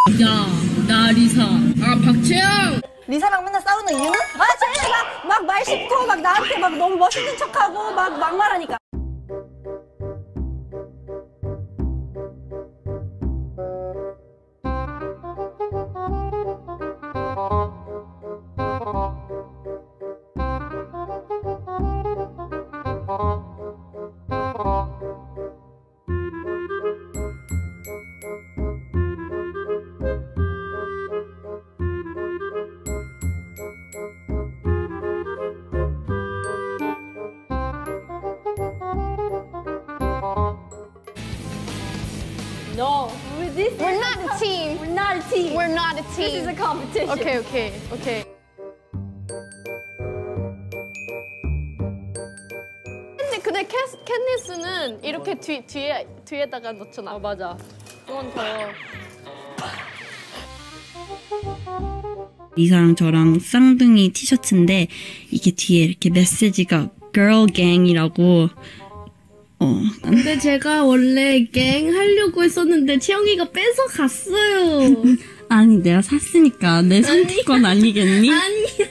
야, 나 리사. 아, 박채영. 리사랑 맨날 싸우는 이유는? 쟤네 막 말 씹고 막 나한테 막 너무 멋있는 척하고 막 막말하니까. No, we're not a team. We're not a team. We're not a team. This is a competition. Okay. 근데 캣니스는 이렇게 뒤에다가 넣잖아. 맞아. 그건 더. 리사랑 저랑 쌍둥이 티셔츠인데 이게 뒤에 이렇게 메시지가 girl gang이라고. 근데 제가 원래 갱 하려고 했었는데 채영이가 뺏어 갔어요. 아니 내가 샀으니까 내 선택권 아니겠니? 아니야.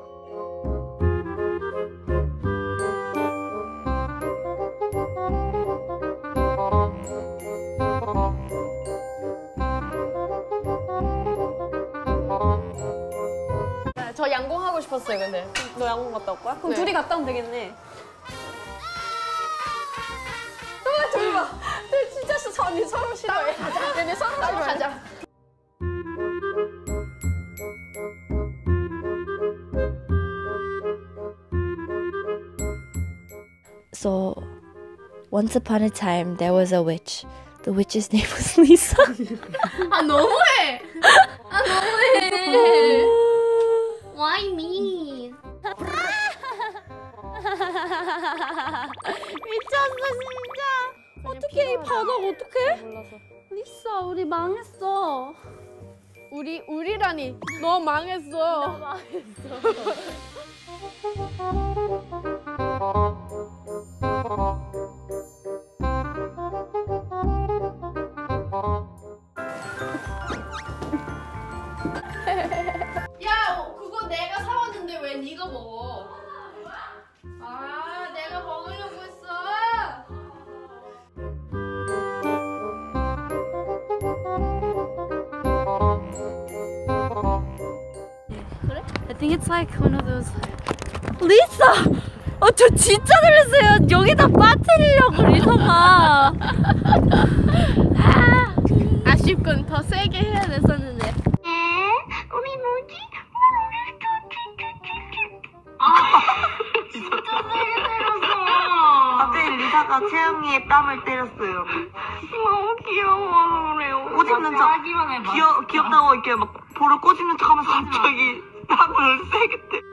저 양궁하고 싶었어요, 근데. 너 양궁 갔다 올 거야? 그럼 네. 둘이 갔다 오면 되겠네. 저기 봐. 진짜 서로 싫어해. 얘네 서로 싫어해. 가자. So, once upon a time, there was a witch. The witch's name was Lisa. 아, 너무해. Why me? 미쳤어 진짜. 어떡해 이 바닥 어떡해? 몰라서. 리사 우리 망했어. 우리라니. 너 망했어. 야, 그거 내가 사왔는데 왜 네가 먹어? 아, 내가 먹으려고 했어. I think it's like one of those. 리사! 저 진짜 들렸어요. 여기다 빠뜨리려고 리사가. 아쉽군. 더 세게 해야 됐었는데. 우리 뭐지? 진짜 세게 때렸어. 갑자기 리사가 채영이의 뺨을 때렸어요. 너무 귀여워서 그래요. 꼬집는 척 귀엽다고 이렇게 막 볼을 꼬집는 척하면서 갑자기 뺨을 세게 때.